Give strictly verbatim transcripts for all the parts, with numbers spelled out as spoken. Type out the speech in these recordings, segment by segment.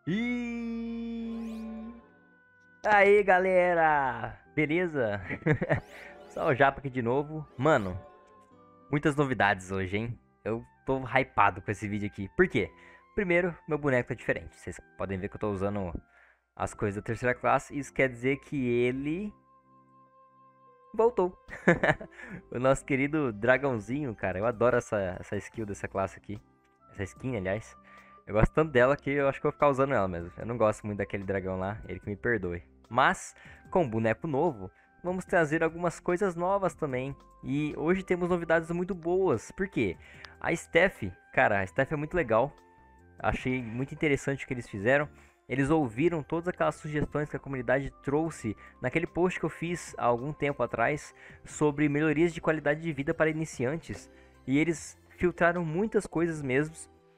E aí, galera, beleza? Só o Japa aqui de novo. Mano, muitas novidades hoje, hein? Eu tô hypado com esse vídeo aqui. Por quê? Primeiro, meu boneco tá diferente. Vocês podem ver que eu tô usando as coisas da terceira classe. Isso quer dizer que ele voltou. O nosso querido dragãozinho, cara. Eu adoro essa, essa skill dessa classe aqui. Essa skin, aliás. Eu gosto tanto dela que eu acho que eu vou ficar usando ela mesmo. Eu não gosto muito daquele dragão lá, ele que me perdoe. Mas, com o boneco novo, vamos trazer algumas coisas novas também. E hoje temos novidades muito boas. Por quê? A Steph, cara, a Steph é muito legal. Achei muito interessante o que eles fizeram. Eles ouviram todas aquelas sugestões que a comunidade trouxe naquele post que eu fiz há algum tempo atrás sobre melhorias de qualidade de vida para iniciantes. E eles filtraram muitas coisas mesmo,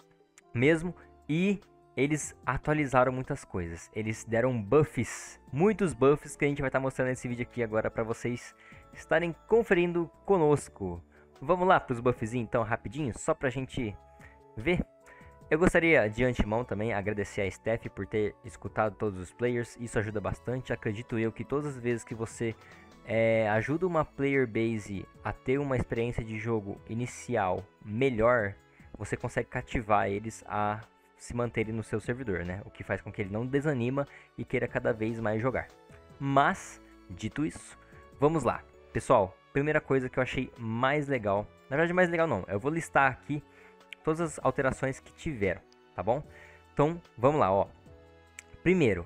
mesmo e eles atualizaram muitas coisas. Eles deram buffs, muitos buffs que a gente vai estar mostrando nesse vídeo aqui agora para vocês estarem conferindo conosco. Vamos lá para os buffzinhos então rapidinho, só para a gente ver. Eu gostaria de antemão também agradecer a Steph por ter escutado todos os players, isso ajuda bastante. Acredito eu que todas as vezes que você é, ajuda uma player base a ter uma experiência de jogo inicial melhor, você consegue cativar eles a se manterem no seu servidor, né? O que faz com que ele não desanima e queira cada vez mais jogar. Mas, dito isso, vamos lá. Pessoal, primeira coisa que eu achei mais legal, na verdade mais legal não, eu vou listar aqui todas as alterações que tiveram, tá bom? Então, vamos lá, ó. Primeiro,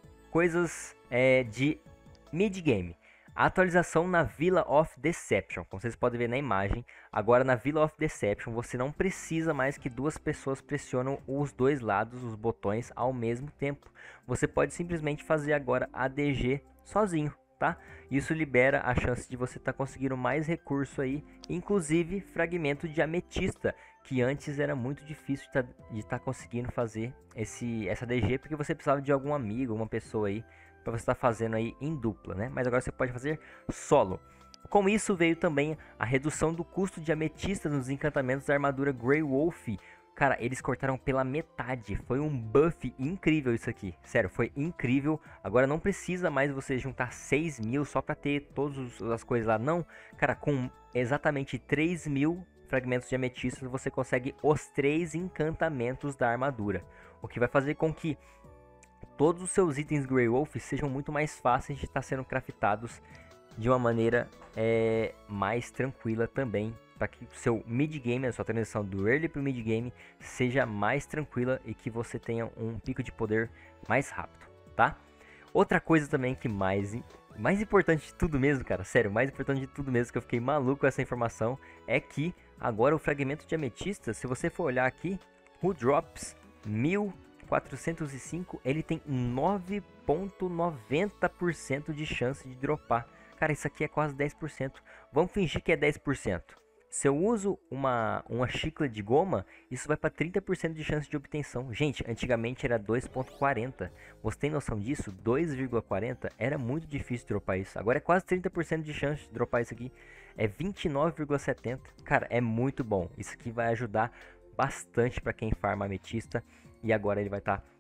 coisas é, de mid-game. A atualização na Villa of Deception, como vocês podem ver na imagem. Agora na Villa of Deception você não precisa mais que duas pessoas pressionam os dois lados, os botões, ao mesmo tempo. Você pode simplesmente fazer agora A D G sozinho, tá? Isso libera a chance de você estar tá conseguindo mais recurso aí, inclusive fragmento de ametista, que antes era muito difícil de estar tá conseguindo fazer esse, essa D G, porque você precisava de algum amigo, uma pessoa aí, para você estar tá fazendo aí em dupla, né? Mas agora você pode fazer solo. Com isso veio também a redução do custo de ametista nos encantamentos da armadura Grey Wolf. Cara, eles cortaram pela metade. Foi um buff incrível isso aqui. Sério, foi incrível. Agora não precisa mais você juntar seis mil só para ter todas as coisas lá. Não, cara, com exatamente três mil fragmentos de ametista você consegue os três encantamentos da armadura. O que vai fazer com que todos os seus itens Grey Wolf sejam muito mais fáceis de estar sendo craftados de uma maneira é, mais tranquila também, para que o seu mid-game, a sua transição do early para o mid-game seja mais tranquila e que você tenha um pico de poder mais rápido, tá? Outra coisa também que mais, mais importante de tudo mesmo, cara, sério, mais importante de tudo mesmo, que eu fiquei maluco com essa informação, é que agora o fragmento de ametista, se você for olhar aqui, o Drops mil quatrocentos e cinco, ele tem nove vírgula noventa por cento de chance de dropar. Cara, isso aqui é quase dez por cento. Vamos fingir que é dez por cento. Se eu uso uma, uma xícara de goma, isso vai para trinta por cento de chance de obtenção. Gente, antigamente era dois vírgula quarenta. Você tem noção disso? dois vírgula quarenta era muito difícil dropar isso. Agora é quase trinta por cento de chance de dropar isso aqui. É vinte e nove vírgula setenta. Cara, é muito bom. Isso aqui vai ajudar bastante para quem farma ametista. E agora ele vai estar tá,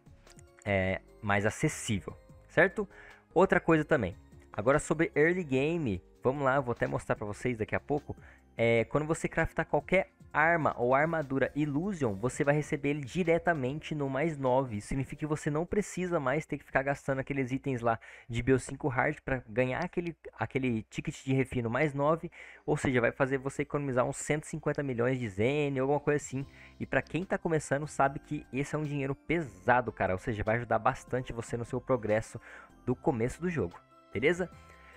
é, mais acessível, certo? Outra coisa também. Agora sobre early game, vamos lá, eu vou até mostrar para vocês daqui a pouco. É, quando você craftar qualquer arma ou armadura Illusion, você vai receber ele diretamente no mais nove. Isso significa que você não precisa mais ter que ficar gastando aqueles itens lá de B O cinco Hard para ganhar aquele, aquele ticket de refino mais nove. Ou seja, vai fazer você economizar uns cento e cinquenta milhões de Zen, alguma coisa assim. E para quem tá começando, sabe que esse é um dinheiro pesado, cara. Ou seja, vai ajudar bastante você no seu progresso do começo do jogo. Beleza?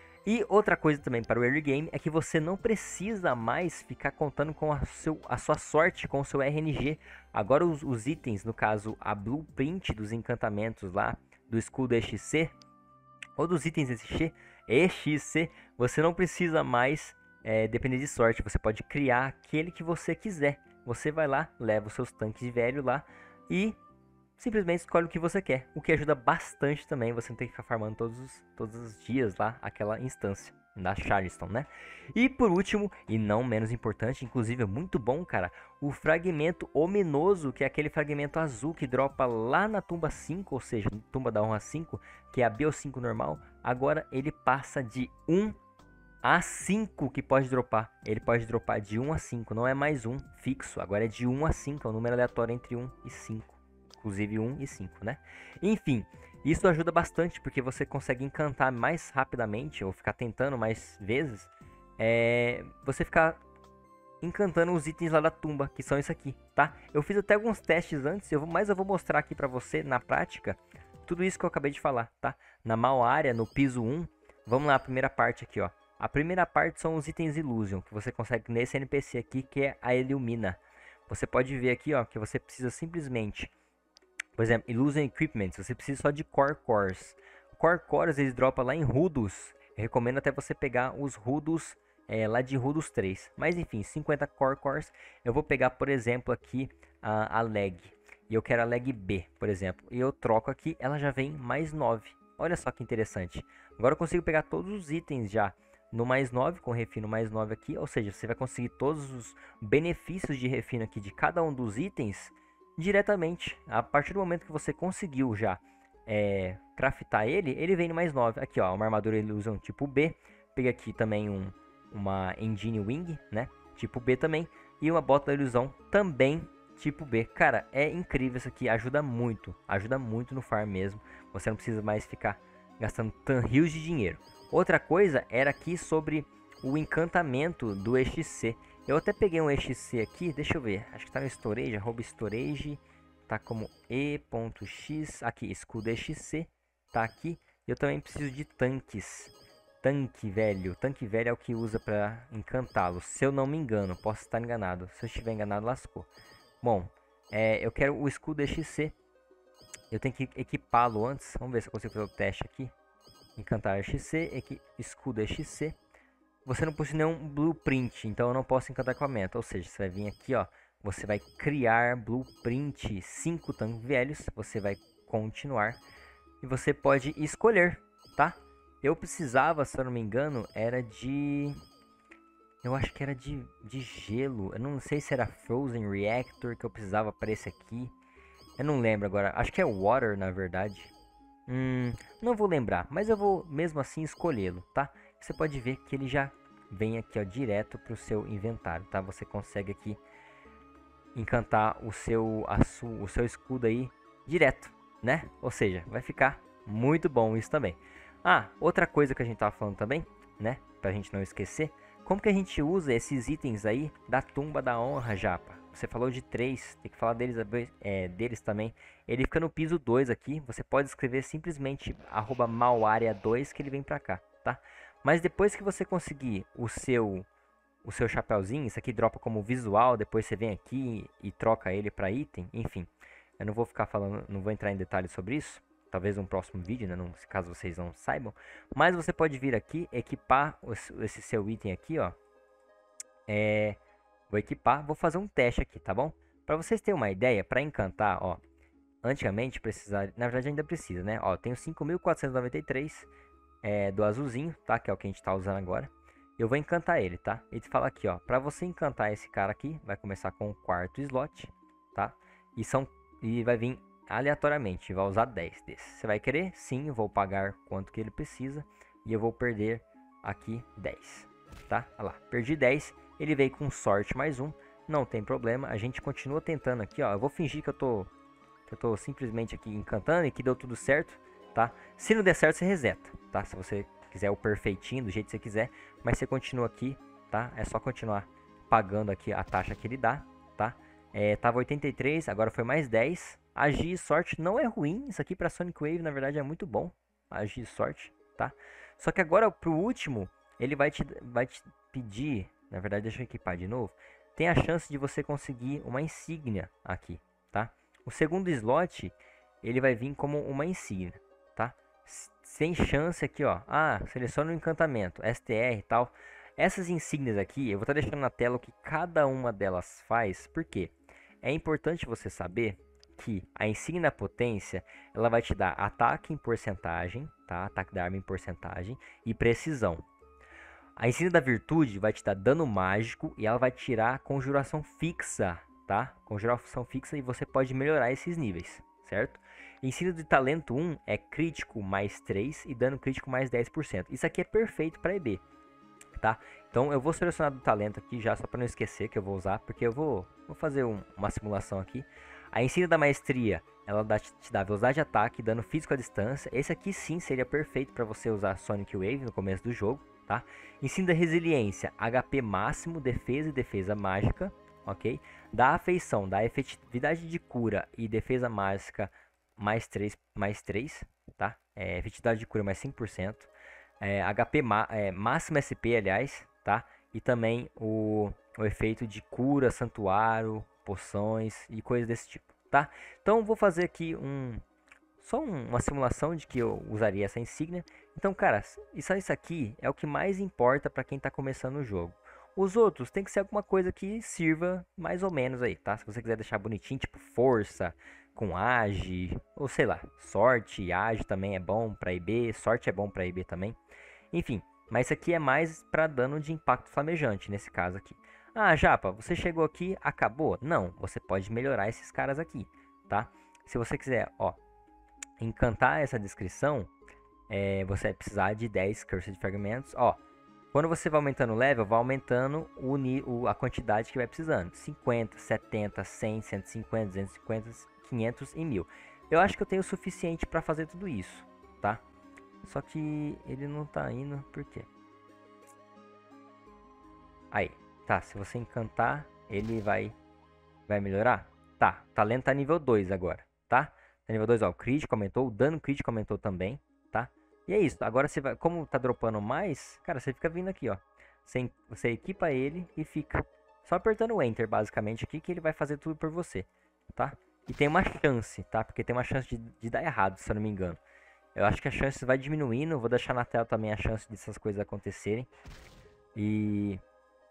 E outra coisa também para o early game é que você não precisa mais ficar contando com a, seu, a sua sorte com o seu R N G. Agora os, os itens, no caso a blueprint dos encantamentos lá, do escudo E X C, ou dos itens E X C, você não precisa mais é, depender de sorte. Você pode criar aquele que você quiser. Você vai lá, leva os seus tanques de velho lá e simplesmente escolhe o que você quer, o que ajuda bastante também, você não tem que ficar farmando todos os, todos os dias lá aquela instância, da Charleston, né? E por último, e não menos importante, inclusive é muito bom, cara, o fragmento ominoso, que é aquele fragmento azul que dropa lá na tumba cinco, ou seja, tumba da honra cinco, que é a B O cinco normal. Agora ele passa de um a cinco que pode dropar. Ele pode dropar de um a cinco, não é mais um fixo, agora é de um a cinco, é um número aleatório entre um e cinco. Inclusive um e cinco, né? Enfim, isso ajuda bastante porque você consegue encantar mais rapidamente, ou ficar tentando mais vezes, é, você ficar encantando os itens lá da tumba, que são isso aqui, tá? Eu fiz até alguns testes antes, eu vou, mas eu vou mostrar aqui pra você, na prática, tudo isso que eu acabei de falar, tá? Na mal área, no piso um, vamos lá, a primeira parte aqui, ó. A primeira parte são os itens Illusion, que você consegue nesse N P C aqui, que é a Illumina. Você pode ver aqui, ó, que você precisa simplesmente... Por exemplo, Illusion Equipment, você precisa só de Core Cores. Core Cores, eles dropam lá em Rudos. Eu recomendo até você pegar os Rudos, é, lá de Rudos três. Mas enfim, cinquenta Core Cores. Eu vou pegar, por exemplo, aqui a, a Leg. E eu quero a Leg B, por exemplo. E eu troco aqui, ela já vem mais nove. Olha só que interessante. Agora eu consigo pegar todos os itens já no mais nove, com refino mais nove aqui. Ou seja, você vai conseguir todos os benefícios de refino aqui de cada um dos itens diretamente. A partir do momento que você conseguiu já é, craftar ele, ele vem no mais nove. Aqui, ó, uma armadura Illusion tipo B. Peguei aqui também um, uma Engine Wing, né? Tipo B também. E uma bota da ilusão também tipo B. Cara, é incrível isso aqui. Ajuda muito. Ajuda muito no farm mesmo. Você não precisa mais ficar gastando tan rios de dinheiro. Outra coisa era aqui sobre o encantamento do E X C. Eu até peguei um E X C aqui, deixa eu ver, acho que tá no storage, arroba storage, tá como E.x, aqui, escudo E X C, tá aqui. Eu também preciso de tanques, tanque velho, tanque velho é o que usa pra encantá-lo, se eu não me engano, posso estar enganado, se eu estiver enganado lascou. Bom, é, eu quero o escudo E X C, eu tenho que equipá-lo antes, vamos ver se eu consigo fazer o teste aqui. Encantar E X C, equi, escudo E X C. Você não possui nenhum blueprint, então eu não posso encantar equipamento. Ou seja, você vai vir aqui, ó. Você vai criar blueprint cinco tanques velhos. Você vai continuar. E você pode escolher, tá? Eu precisava, se eu não me engano, era de... Eu acho que era de, de gelo. Eu não sei se era Frozen Reactor que eu precisava para esse aqui. Eu não lembro agora. Acho que é Water, na verdade. Hum, não vou lembrar, mas eu vou mesmo assim escolhê-lo, tá? Você pode ver que ele já vem aqui, ó, direto para o seu inventário, tá? Você consegue aqui encantar o seu, a su, o seu escudo aí direto, né? Ou seja, vai ficar muito bom isso também. Ah, outra coisa que a gente tava falando também, né? Pra gente não esquecer, como que a gente usa esses itens aí da tumba da honra, Japa? Você falou de três, tem que falar deles, é, deles também. Ele fica no piso dois aqui. Você pode escrever simplesmente arroba malarea dois que ele vem pra cá, tá? Mas depois que você conseguir o seu o seu chapéuzinho, isso aqui dropa como visual, depois você vem aqui e troca ele pra item, enfim. Eu não vou ficar falando, não vou entrar em detalhes sobre isso. Talvez um próximo vídeo, né, não, caso vocês não saibam. Mas você pode vir aqui, equipar os, esse seu item aqui, ó. É... Vou equipar, vou fazer um teste aqui, tá bom? Pra vocês terem uma ideia, pra encantar, ó. Antigamente precisava, na verdade ainda precisa, né? Ó, tenho cinco mil quatrocentos e noventa e três é, do azulzinho, tá? Que é o que a gente tá usando agora. Eu vou encantar ele, tá? Ele fala aqui, ó. Pra você encantar esse cara aqui, vai começar com o quarto slot, tá? E, são, e vai vir aleatoriamente, vai usar dez desses. Você vai querer? Sim, eu vou pagar quanto que ele precisa. E eu vou perder aqui dez, tá? Olha lá, perdi dez. Ele veio com sorte mais um, não tem problema, a gente continua tentando aqui, ó, eu vou fingir que eu tô, que eu tô simplesmente aqui encantando e que deu tudo certo, tá? Se não der certo, você reseta, tá? Se você quiser o perfeitinho, do jeito que você quiser, mas você continua aqui, tá? É só continuar pagando aqui a taxa que ele dá, tá? É, tava oitenta e três, agora foi mais dez, agir e sorte não é ruim, isso aqui pra Sonic Wave, na verdade, é muito bom, agir e sorte, tá? Só que agora, pro último, ele vai te, vai te pedir... Na verdade, deixa eu equipar de novo. Tem a chance de você conseguir uma insígnia aqui, tá? O segundo slot, ele vai vir como uma insígnia, tá? Sem chance aqui, ó. Ah, seleciona o encantamento, S T R e tal. Essas insígnias aqui, eu vou estar deixando na tela o que cada uma delas faz. Por quê? É importante você saber que a insígnia potência, ela vai te dar ataque em porcentagem, tá? Ataque da arma em porcentagem e precisão. A insígnia da virtude vai te dar dano mágico e ela vai tirar conjuração fixa, tá? Conjuração fixa e você pode melhorar esses níveis, certo? Insígnia de talento um é crítico mais três e dano crítico mais dez por cento. Isso aqui é perfeito para E B, tá? Então eu vou selecionar do talento aqui já, só para não esquecer que eu vou usar, porque eu vou, vou fazer um, uma simulação aqui. A insígnia da maestria, ela dá, te dá velocidade de ataque, dano físico à distância. Esse aqui sim seria perfeito para você usar Sonic Wave no começo do jogo, tá? Insígnia da resiliência, H P máximo, defesa e defesa mágica, ok? Da afeição, da efetividade de cura e defesa mágica mais três, mais três, tá? É, efetividade de cura mais cinco por cento. É, H P é, máximo S P, aliás, tá? E também o, o efeito de cura, santuário, poções e coisas desse tipo, tá? Então vou fazer aqui um só um, uma simulação de que eu usaria essa insígnia. Então, cara, isso, isso aqui é o que mais importa para quem tá começando o jogo. Os outros tem que ser alguma coisa que sirva mais ou menos aí, tá? Se você quiser deixar bonitinho, tipo força, com age, ou sei lá, sorte, age também é bom pra I B, sorte é bom pra I B também. Enfim, mas isso aqui é mais pra dano de impacto flamejante, nesse caso aqui. Ah, Japa, você chegou aqui, acabou? Não, você pode melhorar esses caras aqui, tá? Se você quiser, ó, encantar essa descrição, é, você vai precisar de dez Cursed Fragmentos, ó. Quando você vai aumentando o level, vai aumentando o, o, a quantidade que vai precisando. cinquenta, setenta, cem, cento e cinquenta, duzentos e cinquenta, quinhentos e mil. Eu acho que eu tenho o suficiente para fazer tudo isso, tá? Só que ele não tá indo, por quê? Aí, tá, se você encantar, ele vai, vai melhorar? Tá, talento tá nível dois agora, tá? Tá nível dois, ó, o crítico aumentou, o dano crítico aumentou também, tá? E é isso, agora você vai, como tá dropando mais, cara, você fica vindo aqui, ó. Você, você equipa ele e fica só apertando o Enter, basicamente, aqui, que ele vai fazer tudo por você, tá? E tem uma chance, tá? Porque tem uma chance de, de dar errado, se eu não me engano. Eu acho que a chance vai diminuindo, vou deixar na tela também a chance dessas coisas acontecerem. E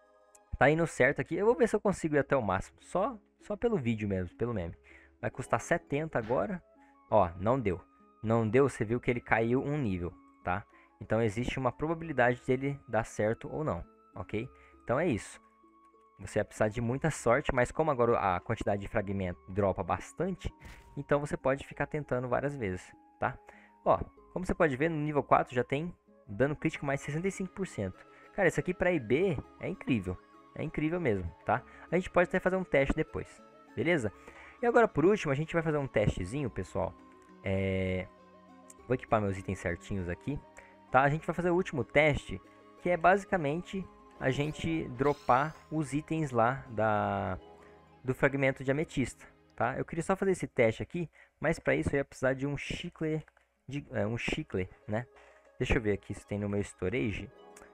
tá indo certo aqui, eu vou ver se eu consigo ir até o máximo, só, só pelo vídeo mesmo, pelo meme. Vai custar setenta agora, ó, não deu. Não deu, você viu que ele caiu um nível, tá? Então existe uma probabilidade dele dar certo ou não, ok? Então é isso. Você vai precisar de muita sorte, mas como agora a quantidade de fragmento dropa bastante, então você pode ficar tentando várias vezes, tá? Ó, como você pode ver, no nível quatro já tem dano crítico mais sessenta e cinco por cento. Cara, isso aqui pra I B é incrível. É incrível mesmo, tá? A gente pode até fazer um teste depois, beleza? E agora por último, a gente vai fazer um testezinho, pessoal. É... Vou equipar meus itens certinhos aqui, tá? A gente vai fazer o último teste, que é basicamente a gente dropar os itens lá da... do fragmento de ametista, tá? Eu queria só fazer esse teste aqui, mas para isso eu ia precisar de um chicle, de, é, um chicle, né? Deixa eu ver aqui se tem no meu storage.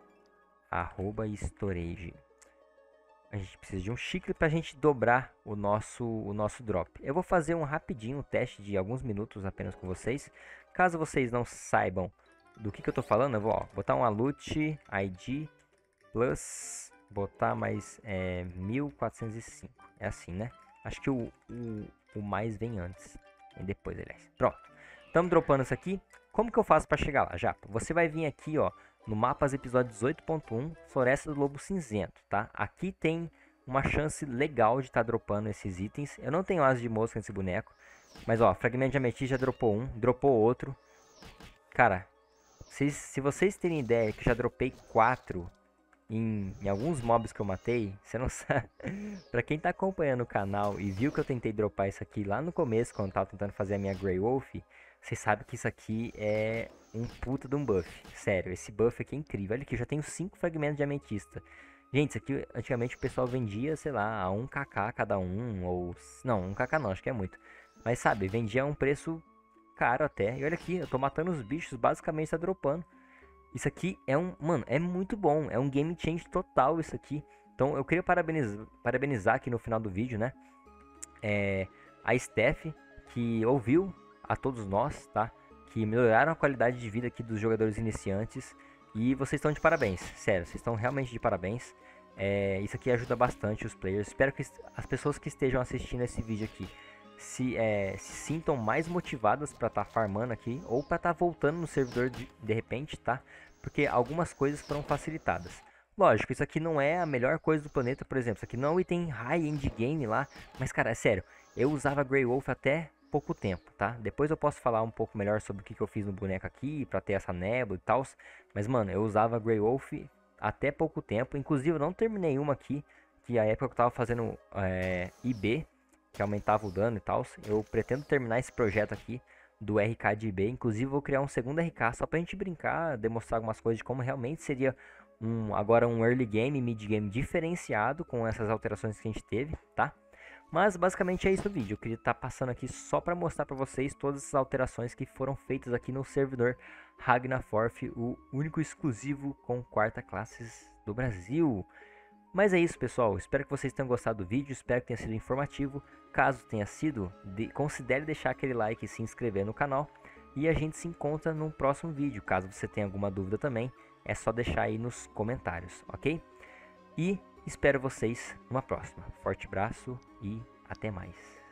Arroba storage. A gente precisa de um chicle para a gente dobrar o nosso, o nosso drop. Eu vou fazer um rapidinho teste de alguns minutos apenas com vocês. Caso vocês não saibam do que, que eu estou falando, eu vou ó, botar uma loot I D plus, botar mais é, mil quatrocentos e cinco. É assim, né? Acho que o, o, o mais vem antes. E depois, aliás. Pronto. Estamos dropando isso aqui. Como que eu faço para chegar lá? Já, você vai vir aqui, ó. No Mapas episódio dezoito ponto um, Floresta do Lobo Cinzento, tá? Aqui tem uma chance legal de estar tá dropando esses itens. Eu não tenho asa de mosca nesse boneco. Mas, ó, fragmento de ametista já dropou um, dropou outro. Cara, se, se vocês terem ideia que já dropei quatro em, em alguns mobs que eu matei, você não sabe. Pra quem tá acompanhando o canal e viu que eu tentei dropar isso aqui lá no começo, quando eu tava tentando fazer a minha Grey Wolf, vocês sabem que isso aqui é um puta de um buff. Sério, esse buff aqui é incrível. Olha aqui, eu já tenho cinco fragmentos de ametista. Gente, isso aqui antigamente o pessoal vendia, sei lá, a um k k cada um, ou... Não, um k k não, acho que é muito. Mas sabe, vendia a um preço caro até. E olha aqui, eu tô matando os bichos, basicamente tá dropando. Isso aqui é um... Mano, é muito bom. É um game change total isso aqui. Então eu queria parabenizar, parabenizar aqui no final do vídeo, né? É, a Steph, que ouviu a todos nós, tá? Que melhoraram a qualidade de vida aqui dos jogadores iniciantes. E vocês estão de parabéns, sério, vocês estão realmente de parabéns. É, isso aqui ajuda bastante os players. Espero que as pessoas que estejam assistindo esse vídeo aqui se, é, se sintam mais motivadas para estar tá farmando aqui, ou para estar tá voltando no servidor de, de repente, tá? porque algumas coisas foram facilitadas. Lógico, isso aqui não é a melhor coisa do planeta, por exemplo, isso aqui não é um item high-end game lá, mas cara, é sério, eu usava Grey Wolf até pouco tempo, tá? Depois eu posso falar um pouco melhor sobre o que, que eu fiz no boneco aqui, pra ter essa nébula e tal, mas mano, eu usava Grey Wolf até pouco tempo, inclusive eu não terminei uma aqui, que a época que eu tava fazendo é, I B, que aumentava o dano e tal, eu pretendo terminar esse projeto aqui, do R K de I B, inclusive vou criar um segundo R K só pra gente brincar, demonstrar algumas coisas de como realmente seria um, agora um early game, mid game diferenciado com essas alterações que a gente teve, tá? Mas basicamente é isso o vídeo, eu queria estar tá passando aqui só para mostrar para vocês todas essas alterações que foram feitas aqui no servidor Ragnaforth, o único exclusivo com quarta classes do Brasil. Mas é isso, pessoal, espero que vocês tenham gostado do vídeo, espero que tenha sido informativo. Caso tenha sido, de, considere deixar aquele like e se inscrever no canal. E a gente se encontra num próximo vídeo, caso você tenha alguma dúvida também, é só deixar aí nos comentários, ok? E espero vocês numa próxima. Forte abraço e até mais.